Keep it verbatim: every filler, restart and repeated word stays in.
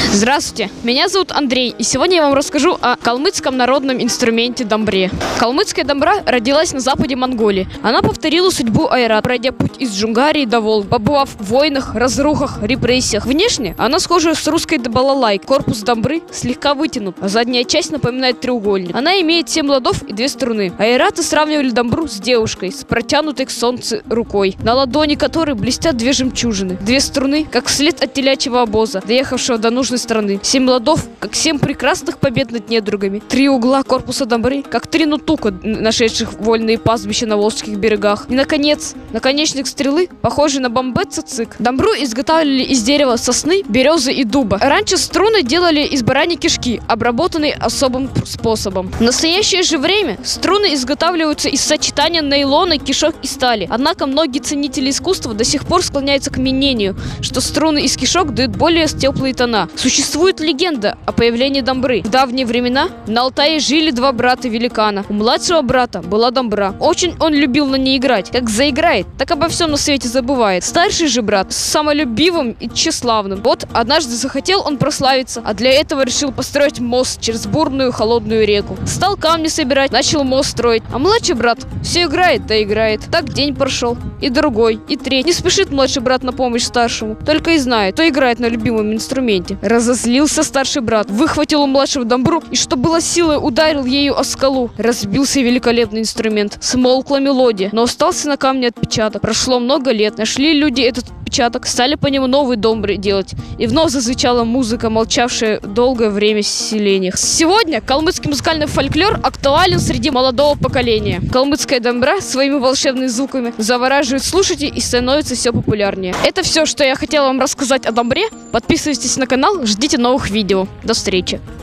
Здравствуйте, меня зовут Андрей, и сегодня я вам расскажу о калмыцком народном инструменте домбре. Калмыцкая домбра родилась на западе Монголии. Она повторила судьбу айрат, пройдя путь из Джунгарии до Волги, побывав в войнах, разрухах, репрессиях. Внешне она схожа с русской балалайкой. Корпус домбры слегка вытянут, а задняя часть напоминает треугольник. Она имеет семь ладов и две струны. Айраты сравнивали домбру с девушкой, с протянутой к солнцу рукой, на ладони которой блестят две жемчужины. Две струны, как след от телячьего обоза, доехавшего до нужной страны. Семь ладов, как семь прекрасных побед над недругами. Три угла корпуса домбры, как три нутука, нашедших вольные пастбища на волжских берегах. И, наконец, наконечник стрелы, похожий на бомбет-цицик. Домбру изготавливали из дерева сосны, березы и дуба. Раньше струны делали из бараньей кишки, обработанной особым способом. В настоящее же время струны изготавливаются из сочетания нейлона, кишок и стали. Однако многие ценители искусства до сих пор склоняются к мнению, что струны из кишок дают более теплые тона. Существует легенда о появлении домбры. В давние времена на Алтае жили два брата-великана. У младшего брата была домбра. Очень он любил на ней играть. Как заиграет, так обо всем на свете забывает. Старший же брат самолюбивым и тщеславным. Вот однажды захотел он прославиться, а для этого решил построить мост через бурную холодную реку. Стал камни собирать, начал мост строить. А младший брат все играет, да играет. Так день прошел. И другой, и третий. Не спешит младший брат на помощь старшему. Только и знает, кто играет на любимом инструменте. Разозлился старший брат, выхватил у младшего домбру и, что было силой, ударил ею о скалу. Разбился великолепный инструмент. Смолкла мелодия, но остался на камне отпечаток. Прошло много лет. Нашли люди этот отпечаток, стали по нему новые домбры делать. И вновь зазвучала музыка, молчавшая долгое время в селениях. Сегодня калмыцкий музыкальный фольклор актуален среди молодого поколения. Калмыцкая домбра своими волшебными звуками завораживает слушателей и становится все популярнее. Это все, что я хотела вам рассказать о домбре. Подписывайтесь на канал, ждите новых видео. До встречи!